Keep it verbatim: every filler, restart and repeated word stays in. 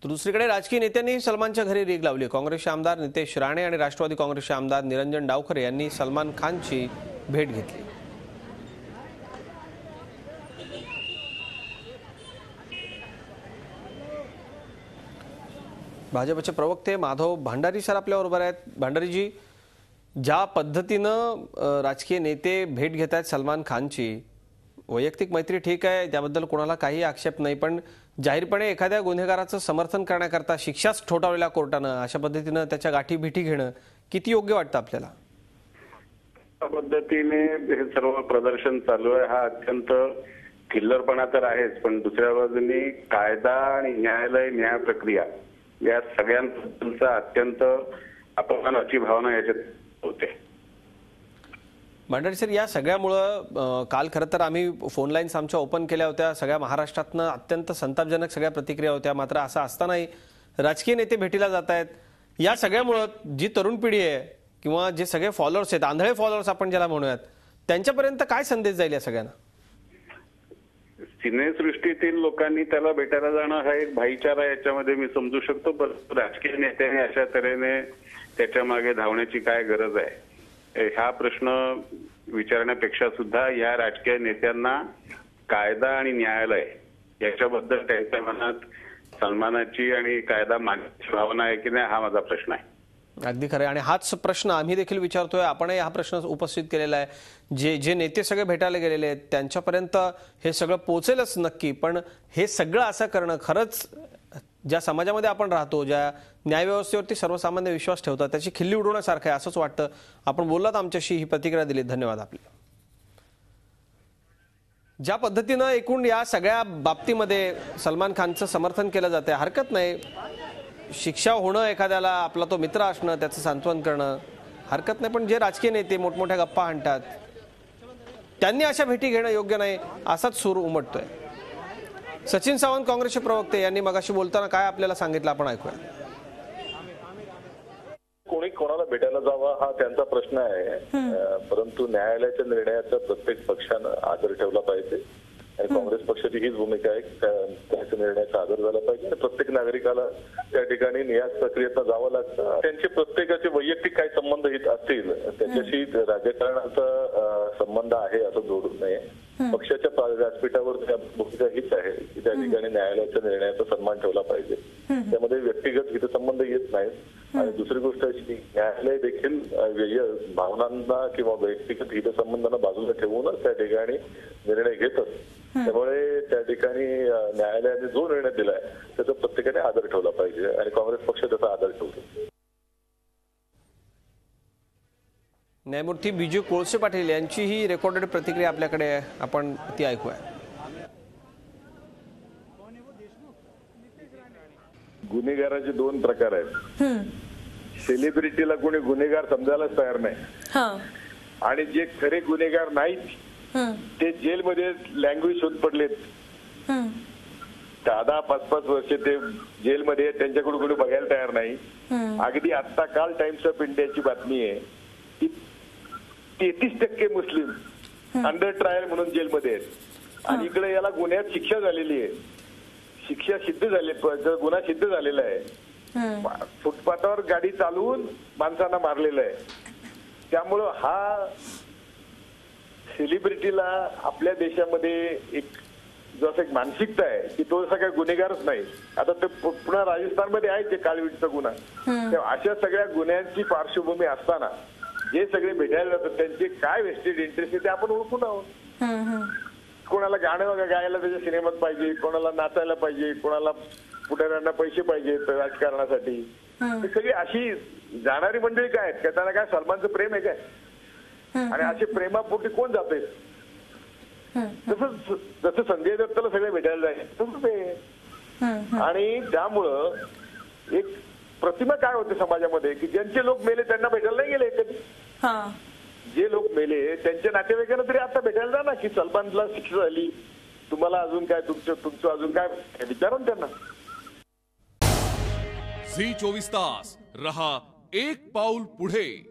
तर दुसरीकडे राजकीय नेत्यांनी सलमानच्या घरी रीग लावली। काँग्रेसचे आमदार नितेश राणे आणि राष्ट्रवादी काँग्रेसचे आमदार निरंजन डावखरे यांनी सलमान खानची भेट घेतली। भाजपचे प्रवक्ते माधव भंडारी सर आपल्याबरोबर आहेत। भंडारीजी, ज्या पद्धतीनं राजकीय नेते भेट घेत आहेत सलमान खानची, वैयक्तिक मैत्री ठीक आहे, त्याबद्दल कोणाला काही आक्षेप नाही, पण जाहीरपणे एखाद्या गुन्हेगाराचं समर्थन करण्याकरता शिक्षाच ठोठावलेल्या कोर्टानं अशा पद्धतीनं त्याच्या गाठी भेटी घेणं किती योग्य वाटतं आपल्याला? पद्धतीने हे सर्व प्रदर्शन चालू आहे हा अत्यंत किल्लरपणा तर आहेच, पण दुसऱ्या बाजूने कायदा आणि न्यायालय न्याय प्रक्रिया या सगळ्यांबद्दलचा अत्यंत अपमानाची भावना याच्यात होते। भंडारी सर, या सगळ्यामुळं काल खरं तर आम्ही फोन लाईन्स आमच्या ओपन केल्या होत्या, सगळ्या महाराष्ट्रातनं अत्यंत संतापजनक सगळ्या प्रतिक्रिया होत्या। मात्र असं असतानाही राजकीय नेते भेटीला जात आहेत। या सगळ्यामुळं जी तरुण पिढी आहे किंवा जे सगळे फॉलोअर्स आहेत, आंधळे फॉलोअर्स आपण ज्याला म्हणूयात, त्यांच्यापर्यंत काय संदेश जाईल या सगळ्यांना? सिनेसृष्टीतील लोकांनी त्याला भेटायला जाणं हा एक भाईचारा याच्यामध्ये मी समजू शकतो, पण राजकीय नेत्याने अशा तऱ्हेने त्याच्या मागे धावण्याची काय गरज आहे हा प्रश्न विचारण्यापेक्षा सुद्धा या राजकीय नेत्यांना कायदा आणि न्यायालय याच्याबद्दल त्यांच्या मनात सन्मानाची आणि कायदा मानण्याची भावना आहे की नाही हा माझा प्रश्न आहे। अगदी खरं, आणि हाच प्रश्न आम्ही देखील विचारतोय, आपणही हा प्रश्न उपस्थित केलेला आहे। जे जे नेते सगळे भेटायला गेलेले आहेत त्यांच्यापर्यंत हे सगळं पोहोचेलच नक्की, पण हे सगळं असं करणं खरंच ज्या समाजामध्ये आपण राहतो, ज्या न्यायव्यवस्थेवरती सर्वसामान्य विश्वास ठेवतात, त्याची खिल्ली उडवण्यासारखं आहे असंच वाटतं। आपण बोललात, आमच्याशी ही प्रतिक्रिया दिली, धन्यवाद आपले। ज्या पद्धतीनं एकूण या सगळ्या बाबतीमध्ये सलमान खानचं समर्थन केलं जाते, हरकत नाही, शिक्षा होणं, एखाद्याला आपला तो मित्र असणं, त्याचं सांत्वन करणं हरकत नाही, पण जे राजकीय नेते मोठमोठ्या गप्पा आणतात त्यांनी अशा भेटी घेणं योग्य नाही असाच सूर उमटतोय। सचिन सावंत काँग्रेसचे प्रवक्ते यांनी मगाशी बोलताना काय आपल्याला सांगितलं आपण ऐकूया। कोणी कोणाला भेटायला जावा हा त्यांचा प्रश्न आहे, परंतु न्यायालयाच्या निर्णयाचा प्रत्येक पक्षानं आदर ठेवला पाहिजे आणि काँग्रेस पक्षाची हीच भूमिका आहे की त्याच्या निर्णयाचा आदर झाला पाहिजे आणि प्रत्येक नागरिकाला त्या ठिकाणी न्याय प्रक्रियेत जावं लागतं। त्यांचे प्रत्येकाचे वैयक्तिक काही संबंध हित असतील त्याच्याशी राजकारणाचा संबंध आहे असं जोडू नये। पक्षाच्या व्यासपीठावर भूमिका हीच आहे की त्या ठिकाणी न्यायालयाच्या निर्णयाचा सन्मान ठेवला पाहिजे, त्यामध्ये व्यक्तिगत हितसंबंध येत नाहीत। आणि दुसरी गोष्ट अशी न्यायालय देखील भावनांना किंवा व्यक्तिगत हितसंबंधांना बाजूला ठेवूनच त्या ठिकाणी निर्णय घेतात, त्यामुळे त्या ठिकाणी न्यायालयाने जो निर्णय दिलाय त्याचा प्रत्येकाने आदर ठेवला पाहिजे आणि काँग्रेस पक्ष त्याचा आदर ठेवतो। न्यायमूर्ती बिजू कोळसे पाटील यांची ही रेकॉर्डेड प्रतिक्रिया आपल्याकडे आहे, आपण ती ऐकूया। गुन्हेगाराचे दोन प्रकार आहेत, सेलिब्रिटीला कोणी गुन्हेगार समजायलाच तयार नाही आणि जे खरे गुन्हेगार नाहीत ते जेलमध्ये लँग्वेज शोध पडलेत, दहा दहा पाच पाच वर्ष ते जेलमध्ये, त्यांच्याकडे कोणी बघायला तयार नाही। अगदी आता काल टाइम्स ऑफ इंडियाची बातमी आहे की तेहतीस टक्के मुस्लिम अंडर ट्रायल म्हणून जेलमध्ये आहेत आणि इकडे याला गुन्ह्यात शिक्षा झालेली आहे, शिक्षा सिद्ध झाली, गुन्हा सिद्ध झालेला आहे, फुटपाथावर गाडी चालवून माणसांना मारलेलं आहे। त्यामुळं हा सेलिब्रिटीला आपल्या देशामध्ये एक जसं एक मानसिकता आहे की तो असा काही गुन्हेगारच नाही। आता ते पुन्हा राजस्थानमध्ये आहे ते काळवीटचा गुन्हा, तेव्हा अशा सगळ्या गुन्ह्यांची पार्श्वभूमी असताना जे सगळे भेटायला जातात त्यांचे काय वेस्टेड इंटरेस्ट आहे ते आपण ओळखून आहोत। कोणाला गाणं गायला त्याच्या सिनेमात पाहिजे, कोणाला नाचायला पाहिजे, कोणाला पुढाऱ्यांना पैसे पाहिजेत राजकारणासाठी, ही सगळी अशी जाणारी मंडळी काय आहेत का त्यांना काय सलमानचं प्रेम आहे काय आणि असे प्रेमापोटी कोण जाते? तसंच जसं संजय दत्तला सगळे भेटायला जाईल तसंच आहे। आणि त्यामुळं एक प्रतिमा काय होते समाजामध्ये की ज्यांचे लोक मेले त्यांना भेटायला नाही गेले कधी, जे लोक मेले त्यांच्या नातेवाईकांना तरी आता भेटायला जा ना की सलमानला शिक्षा झाली, तुम्हाला अजून काय तुमचं तुमचं अजून काय विचारा त्यांना। झी चोवीस तास रहा एक पाऊल पुढे।